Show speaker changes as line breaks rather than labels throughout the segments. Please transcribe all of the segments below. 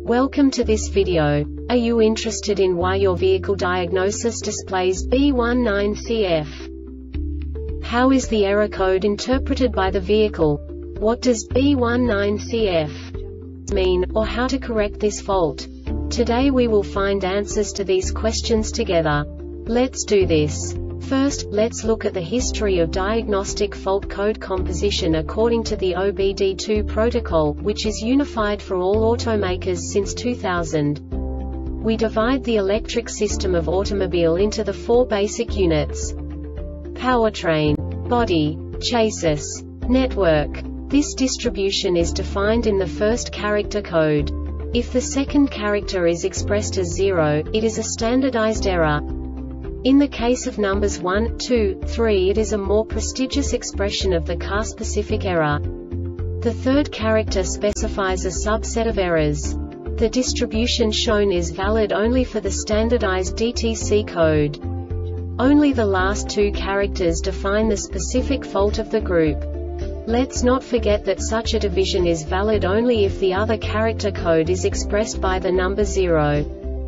Welcome to this video. Are you interested in why your vehicle diagnosis displays B19CF? How is the error code interpreted by the vehicle? What does B19CF mean, or how to correct this fault? Today we will find answers to these questions together. Let's do this. First, let's look at the history of diagnostic fault code composition according to the OBD2 protocol, which is unified for all automakers since 2000. We divide the electric system of automobile into the four basic units: powertrain, body, chassis, network. This distribution is defined in the first character code. If the second character is expressed as 0, it is a standardized error. In the case of numbers 1, 2, 3, it is a more prestigious expression of the car-specific error. The third character specifies a subset of errors. The distribution shown is valid only for the standardized DTC code. Only the last two characters define the specific fault of the group. Let's not forget that such a division is valid only if the other character code is expressed by the number 0.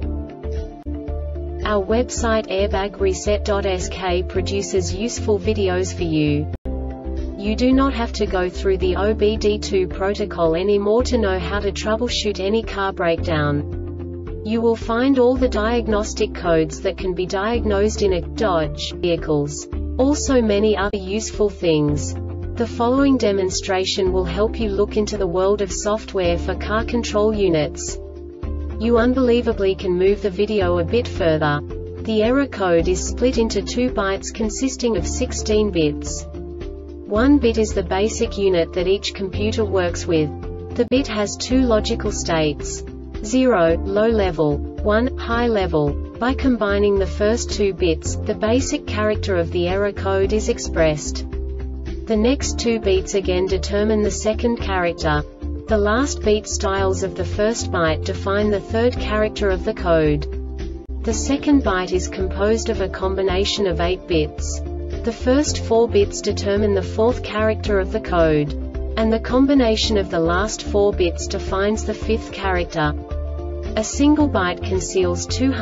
Our website airbagreset.sk produces useful videos for you. You do not have to go through the OBD2 protocol anymore to know how to troubleshoot any car breakdown. You will find all the diagnostic codes that can be diagnosed in a Dodge vehicles. Also many other useful things. The following demonstration will help you look into the world of software for car control units. You unbelievably can move the video a bit further. The error code is split into 2 bytes consisting of 16 bits. 1 bit is the basic unit that each computer works with. The bit has 2 logical states: 0, low level, 1, high level. By combining the first 2 bits, the basic character of the error code is expressed. The next 2 beats again determine the second character. The last beat styles of the first byte define the third character of the code. The second byte is composed of a combination of 8 bits. The first 4 bits determine the fourth character of the code. And the combination of the last 4 bits defines the fifth character. A single byte conceals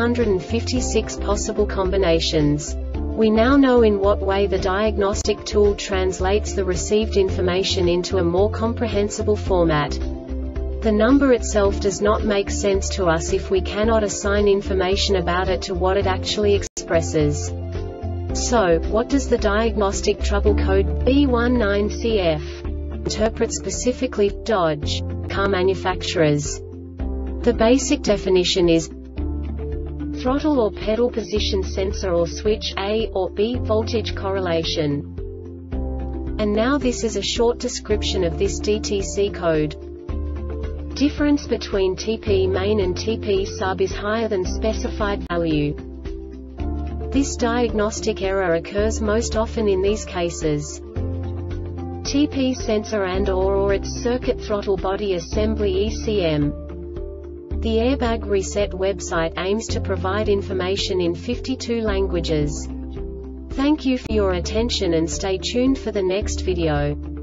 256 possible combinations. We now know in what way the diagnostic tool translates the received information into a more comprehensible format. The number itself does not make sense to us if we cannot assign information about it to what it actually expresses. So, what does the diagnostic trouble code B19CF interpret specifically for Dodge car manufacturers? The basic definition is throttle or pedal position sensor or switch A or B voltage correlation. And now this is a short description of this DTC code. Difference between TP main and TP sub is higher than specified value. This diagnostic error occurs most often in these cases: TP sensor and/or its circuit throttle body assembly ECM. The Airbag Reset website aims to provide information in 52 languages. Thank you for your attention and stay tuned for the next video.